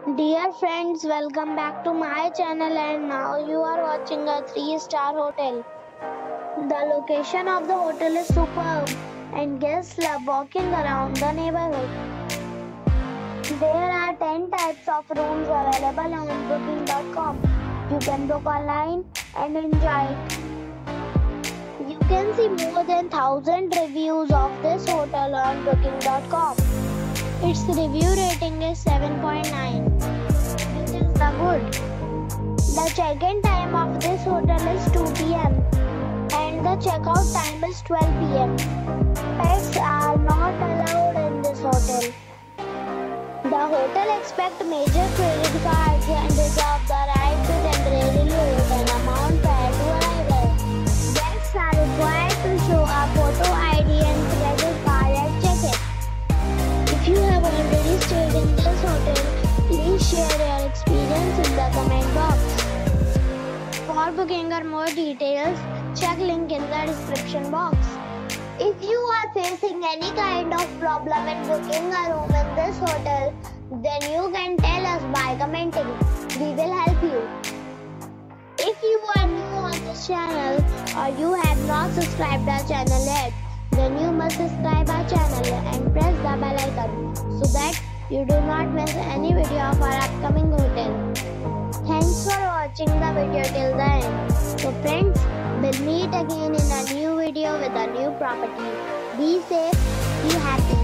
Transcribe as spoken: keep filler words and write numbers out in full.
Dear friends, welcome back to my channel and now you are watching a three star hotel. The location of the hotel is superb and guests love walking around the neighborhood. There are ten types of rooms available on booking dot com. You can book online and enjoy it. You can see more than one thousand reviews of this hotel on booking dot com. Its review rating is seven point nine. It is the good. The check-in time of this hotel is two p m and the checkout time is twelve p m Pets are not allowed in this hotel. The hotel accepts major credit cards and reserves the right to temporarily hold an amount prior to arrival. Guests are required to show a photo I D and credit card at check-in. If you have already stayed in this hotel, please share your experience in the comment box. For booking or more details, check link in the description box. If you are facing any kind of problem in booking a room in this hotel, then you can tell us by commenting. We will help you. If you are new on this channel or you have not subscribed our channel yet, then you must subscribe our channel and press the bell icon so that you do not miss any video of our upcoming hotel. Thanks for watching the video till the end. So friends, we'll meet again in a new video with a new property. Be safe, be happy.